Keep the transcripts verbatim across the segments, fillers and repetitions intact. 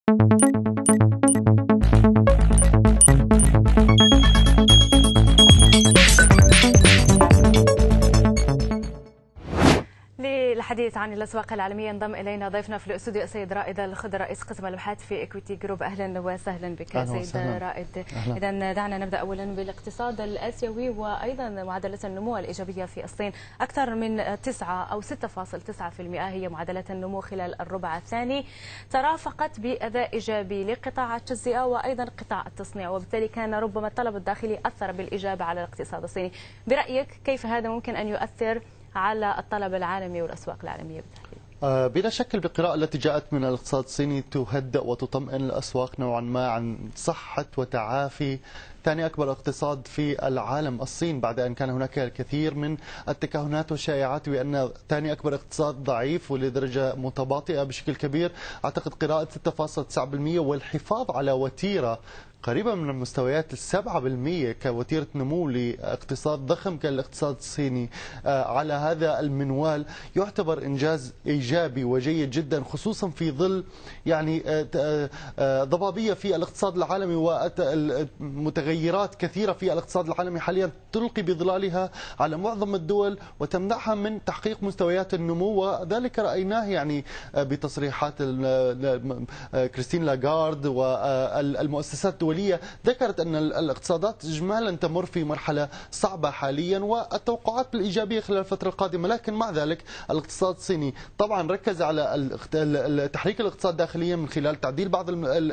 للحديث عن الأسواق العالمية انضم إلينا ضيفنا في الاستوديو السيد رائد الخضر رئيس قسم الأبحاث في إكويتي جروب. أهلا وسهلا بك أهلا سيد رائد. إذا دعنا نبدأ أولا بالاقتصاد الآسيوي وأيضا معدلة النمو الإيجابية في الصين، أكثر من تسعة أو ستة فاصلة تسعة بالمئة هي معدلة النمو خلال الربع الثاني، ترافقت بأداء إيجابي لقطاع التجزئة وأيضا قطاع التصنيع، وبالتالي كان ربما الطلب الداخلي أثر بالإيجاب على الاقتصاد الصيني. برأيك كيف هذا ممكن أن يؤثر على الطلب العالمي والأسواق العالمية بالتحديد؟ آه بلا شك القراءة التي جاءت من الاقتصاد الصيني تهدئ وتطمئن الأسواق نوعا ما عن صحة وتعافي ثاني أكبر اقتصاد في العالم الصين، بعد أن كان هناك الكثير من التكهنات والشائعات بأن ثاني أكبر اقتصاد ضعيف ولدرجة متباطئة بشكل كبير. أعتقد قراءة ستة فاصلة تسعة بالمئة والحفاظ على وتيرة قريبة من المستويات السبعة بالمئة كوتيرة نمو لاقتصاد ضخم كالاقتصاد الصيني على هذا المنوال يعتبر إنجاز إيجابي وجيد جدا، خصوصا في ظل يعني ضبابية في الاقتصاد العالمي ومتغيرات كثيرة في الاقتصاد العالمي حاليا تلقي بظلالها على معظم الدول وتمنعها من تحقيق مستويات النمو، وذلك رأيناه يعني بتصريحات كريستين لاغارد والمؤسسات الدولية ذكرت أن الاقتصادات إجمالا تمر في مرحلة صعبة حاليا والتوقعات الإيجابية خلال الفترة القادمة. لكن مع ذلك الاقتصاد الصيني طبعا ركز على تحريك الاقتصاد داخليا من خلال تعديل بعض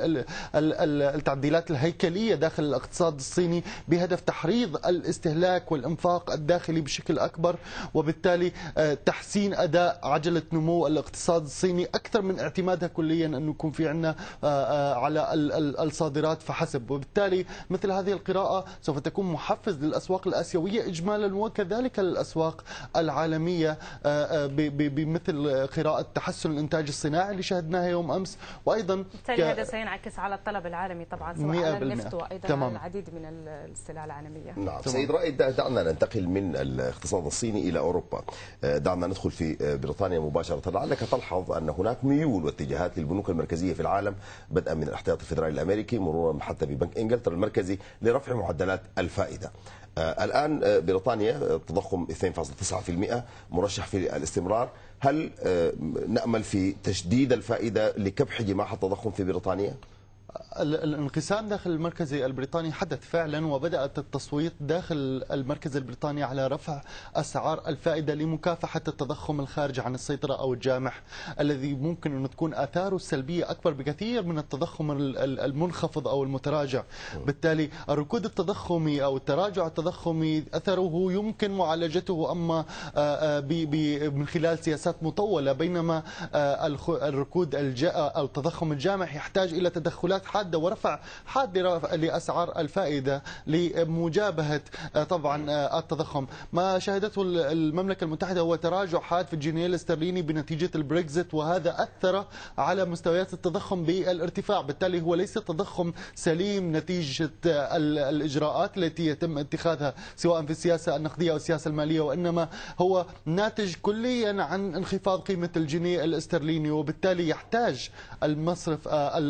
التعديلات الهيكلية داخل الاقتصاد الصيني بهدف تحريض الاستهلاك والإنفاق الداخلي بشكل أكبر، وبالتالي تحسين أداء عجلة نمو الاقتصاد الصيني أكثر من اعتمادها كليا أن يكون في عندنا على الصادرات فحسب. وبالتالي مثل هذه القراءة سوف تكون محفز للأسواق الآسيوية إجمالا وكذلك للأسواق العالمية بمثل قراءة تحسن الإنتاج الصناعي اللي شاهدناها يوم أمس، وأيضا بالتالي هذا سينعكس على الطلب العالمي طبعا سواء على النفط وأيضا تمام. على العديد من السلع العالمية. نعم سيد رائد، دعنا ننتقل من الاقتصاد الصيني إلى أوروبا. دعنا ندخل في بريطانيا مباشرة. لعلك تلحظ أن هناك ميول واتجاهات للبنوك المركزية في العالم بدءا من الاحتياطي الفدرالي الأمريكي مرورا حتى ببنك انجلترا المركزي لرفع معدلات الفائده. آه الان بريطانيا التضخم اثنين فاصلة تسعة بالمئة مرشح في الاستمرار. هل آه نامل في تشديد الفائده لكبح جماح التضخم في بريطانيا؟ الانقسام داخل المركزي البريطاني حدث فعلا، وبدأت التصويت داخل المركز البريطاني على رفع أسعار الفائدة لمكافحة التضخم الخارج عن السيطرة أو الجامح الذي ممكن أن تكون آثاره السلبية أكبر بكثير من التضخم المنخفض أو المتراجع. بالتالي الركود التضخمي أو التراجع التضخمي أثره يمكن معالجته أما من خلال سياسات مطولة، بينما الركود أو التضخم الجامح يحتاج إلى تدخلات حادة ورفع حاد لأسعار الفائدة لمجابهة طبعا التضخم. ما شهدته المملكة المتحدة هو تراجع حاد في الجنيه الاسترليني بنتيجة البريكزيت، وهذا أثر على مستويات التضخم بالارتفاع. بالتالي هو ليس تضخم سليم نتيجة الإجراءات التي يتم اتخاذها سواء في السياسة النقدية أو السياسة المالية، وإنما هو ناتج كليا عن انخفاض قيمة الجنيه الاسترليني، وبالتالي يحتاج المصرف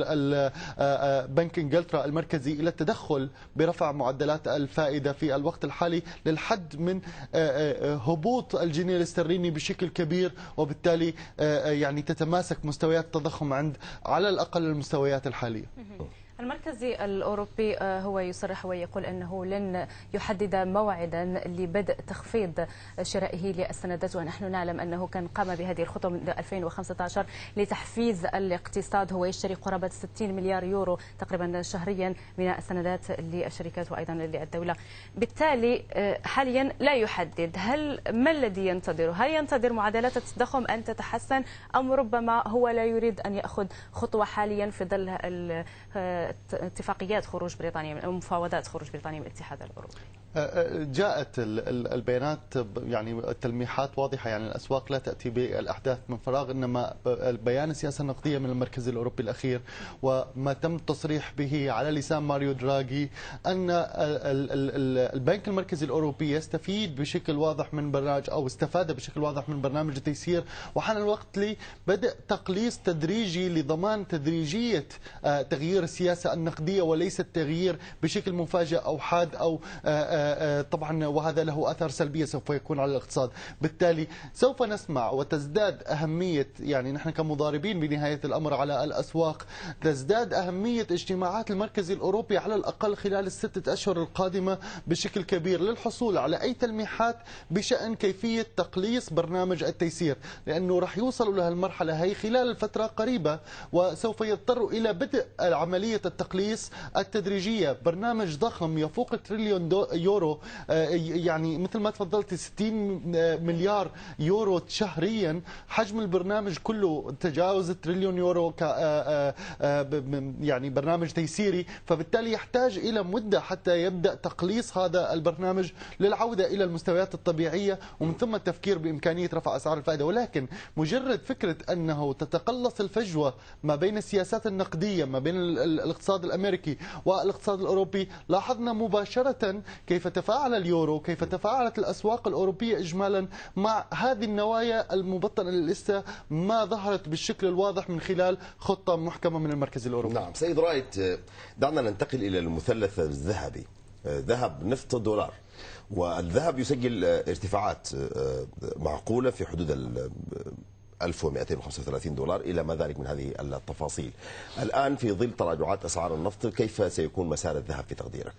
بنك انجلترا المركزي الى التدخل برفع معدلات الفائده في الوقت الحالي للحد من هبوط الجنيه الاسترليني بشكل كبير، وبالتالي يعني تتماسك مستويات التضخم عند على الاقل المستويات الحاليه. المركزي الأوروبي هو يصرح ويقول أنه لن يحدد موعدا لبدء تخفيض شرائه للسندات، ونحن نعلم أنه كان قام بهذه الخطوة من ألفين وخمسة عشر لتحفيز الاقتصاد. هو يشتري قرابة ستين مليار يورو تقريبا شهريا من السندات للشركات وأيضا للدولة. بالتالي حاليا لا يحدد. هل ما الذي ينتظره؟ هل ينتظر معدلات التضخم أن تتحسن أم ربما هو لا يريد أن يأخذ خطوة حاليا في ظل اتفاقيات خروج بريطانيا أو مفاوضات خروج بريطانيا من الاتحاد الأوروبي؟ جاءت البيانات يعني التلميحات واضحة، يعني الأسواق لا تأتي بالأحداث من فراغ، إنما بيان السياسة النقدية من المركز الأوروبي الأخير وما تم التصريح به على لسان ماريو دراغي أن البنك المركزي الأوروبي يستفيد بشكل واضح من برنامج أو استفاد بشكل واضح من برنامج التيسير، وحان الوقت لبدء تقليص تدريجي لضمان تدريجية تغيير السياسة النقدية وليس التغيير بشكل مفاجئ أو حاد أو طبعا، وهذا له أثر سلبية سوف يكون على الاقتصاد. بالتالي سوف نسمع وتزداد أهمية، يعني نحن كمضاربين بنهاية الأمر على الأسواق، تزداد أهمية اجتماعات المركز الأوروبي على الأقل خلال الستة أشهر القادمة بشكل كبير للحصول على أي تلميحات بشأن كيفية تقليص برنامج التيسير، لأنه رح يوصلوا لهالمرحلة هي خلال الفترة قريبة، وسوف يضطروا إلى بدء عملية التقليص التدريجية. برنامج ضخم يفوق تريليون يورو، يعني مثل ما تفضلت ستين مليار يورو شهريا، حجم البرنامج كله تجاوز تريليون يورو ك يعني برنامج تيسيري، فبالتالي يحتاج إلى مدة حتى يبدأ تقليص هذا البرنامج للعودة إلى المستويات الطبيعية، ومن ثم التفكير بإمكانية رفع أسعار الفائدة. ولكن مجرد فكرة أنه تتقلص الفجوة ما بين السياسات النقدية ما بين الاقتصاد الأمريكي والاقتصاد الأوروبي، لاحظنا مباشرة كيف تفاعل اليورو، كيف تفاعلت الأسواق الأوروبية إجمالا مع هذه النوايا المبطنة اللي لسه ما ظهرت بالشكل الواضح من خلال خطة محكمة من المركز الأوروبي. نعم سيد رائد، دعنا ننتقل إلى المثلث الذهبي، ذهب نفط دولار. والذهب يسجل ارتفاعات معقولة في حدود ال ألف ومئتين وخمسة وثلاثين دولار إلى ما ذلك من هذه التفاصيل. الآن في ظل تراجعات أسعار النفط، كيف سيكون مسار الذهب في تقديرك؟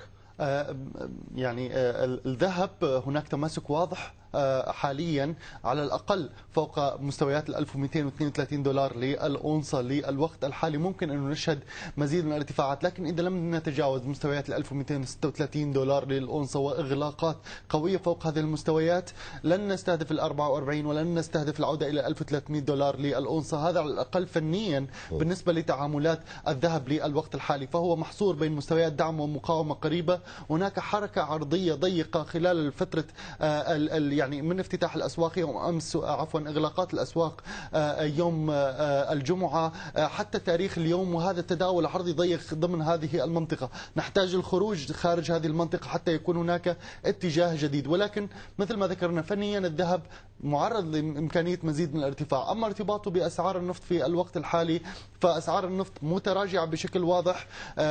يعني الذهب هناك تماسك واضح حاليا على الأقل فوق مستويات ال ألف ومئتين واثنين وثلاثين دولار للأونصة للوقت الحالي. ممكن أن نشهد مزيد من الارتفاعات، لكن إذا لم نتجاوز مستويات ال ألف ومئتين وستة وثلاثين دولار للأونصة وإغلاقات قوية فوق هذه المستويات، لن نستهدف ال أربعة وأربعين ولن نستهدف العودة إلى ألف وثلاثمئة دولار للأونصة. هذا على الأقل فنيا بالنسبة لتعاملات الذهب للوقت الحالي، فهو محصور بين مستويات دعم ومقاومة قريبة. هناك حركة عرضية ضيقة خلال فترة يعني من افتتاح الأسواق يوم أمس، عفوا إغلاقات الأسواق يوم الجمعة حتى تاريخ اليوم، وهذا التداول عرضي ضيق ضمن هذه المنطقة. نحتاج الخروج خارج هذه المنطقة حتى يكون هناك اتجاه جديد، ولكن مثل ما ذكرنا فنيا الذهب معرض لإمكانية مزيد من الارتفاع. أما ارتباطه بأسعار النفط في الوقت الحالي، فأسعار النفط متراجعة بشكل واضح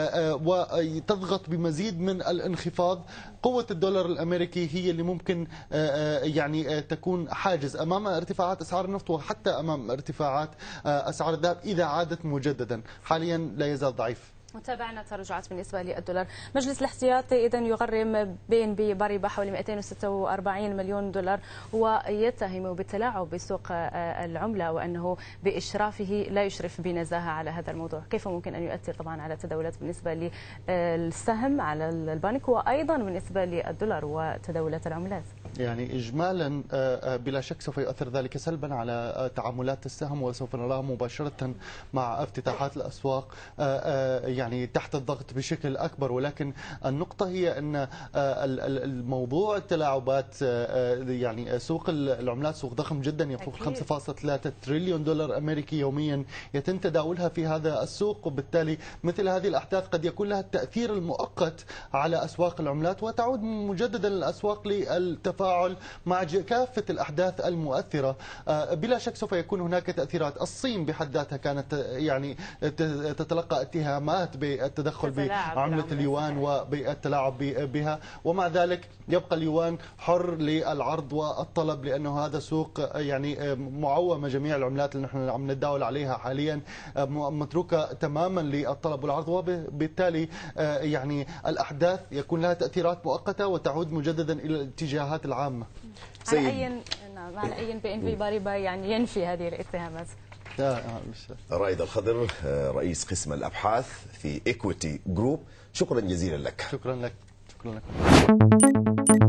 وتضغط بمزيد من الانخفاض. قوة الدولار الأمريكي هي اللي ممكن يعني تكون حاجز أمام ارتفاعات أسعار النفط وحتى أمام ارتفاعات أسعار الذهب إذا عادت مجددا. حاليا لا يزال ضعيف. متابعنا تراجعات بالنسبة للدولار. مجلس الاحتياطي إذا يغرم بي إن بي ضريبة حوالي مئتين وستة وأربعين مليون دولار، ويتهم بالتلاعب بسوق العملة وأنه بإشرافه لا يشرف بنزاهة على هذا الموضوع. كيف ممكن أن يؤثر طبعا على التداولات بالنسبة للسهم على البنك وأيضا بالنسبة للدولار وتداولات العملات؟ يعني إجمالا بلا شك سوف يؤثر ذلك سلبا على تعاملات السهم، وسوف نراها مباشرة مع افتتاحات الأسواق يعني تحت الضغط بشكل أكبر. ولكن النقطة هي أن الموضوع التلاعبات، يعني سوق العملات سوق ضخم جدا يفوق خمسة فاصلة ثلاثة تريليون دولار أمريكي يوميا يتم تداولها في هذا السوق، وبالتالي مثل هذه الأحداث قد يكون لها التأثير المؤقت على أسواق العملات وتعود مجددا الأسواق للتفاعل مع كافة الأحداث المؤثرة. بلا شك سوف يكون هناك تأثيرات. الصين بحد ذاتها كانت يعني تتلقى اتهامات بالتدخل بعملة اليوان وبالتلاعب بها، ومع ذلك يبقى اليوان حر للعرض والطلب، لأنه هذا سوق يعني معومة جميع العملات اللي نحن عم نتداول عليها حاليا متروكة تماما للطلب والعرض، وبالتالي يعني الأحداث يكون لها تأثيرات مؤقتة وتعود مجددا إلى الاتجاهات العامة. على أي نعم على أي بي إن بي ضريبة يعني ينفي هذه الاتهامات؟ رائد الخضر رئيس قسم الأبحاث في إيكويتي جروب، شكرا جزيلا لك. شكرا لك. شكرا لك.